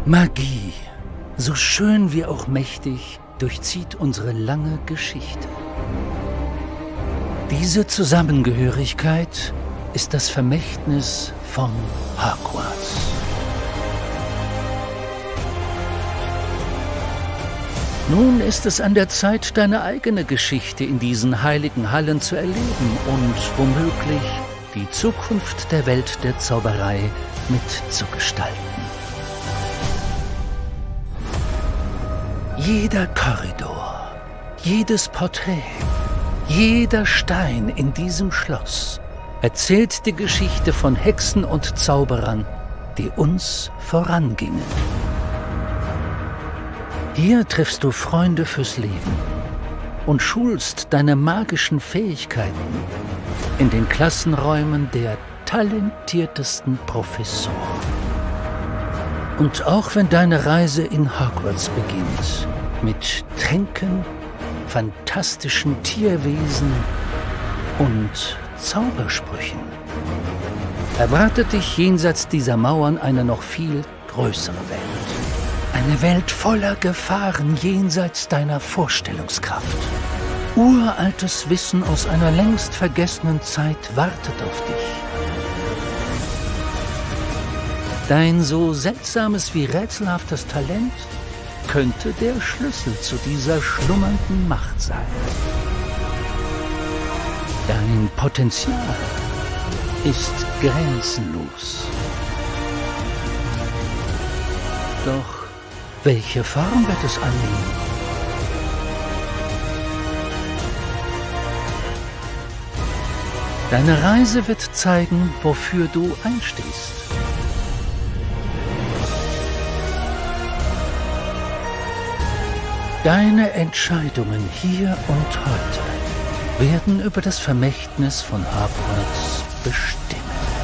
Magie, so schön wie auch mächtig, durchzieht unsere lange Geschichte. Diese Zusammengehörigkeit ist das Vermächtnis von Hogwarts. Nun ist es an der Zeit, deine eigene Geschichte in diesen heiligen Hallen zu erleben und womöglich die Zukunft der Welt der Zauberei mitzugestalten. Jeder Korridor, jedes Porträt, jeder Stein in diesem Schloss erzählt die Geschichte von Hexen und Zauberern, die uns vorangingen. Hier triffst du Freunde fürs Leben und schulst deine magischen Fähigkeiten in den Klassenräumen der talentiertesten Professoren. Und auch wenn deine Reise in Hogwarts beginnt, mit Tränken, fantastischen Tierwesen und Zaubersprüchen, erwartet dich jenseits dieser Mauern eine noch viel größere Welt. Eine Welt voller Gefahren jenseits deiner Vorstellungskraft. Uraltes Wissen aus einer längst vergessenen Zeit wartet auf dich. Dein so seltsames wie rätselhaftes Talent könnte der Schlüssel zu dieser schlummernden Macht sein. Dein Potenzial ist grenzenlos. Doch welche Form wird es annehmen? Deine Reise wird zeigen, wofür du einstehst. Deine Entscheidungen hier und heute werden über das Vermächtnis von Hogwarts bestimmen.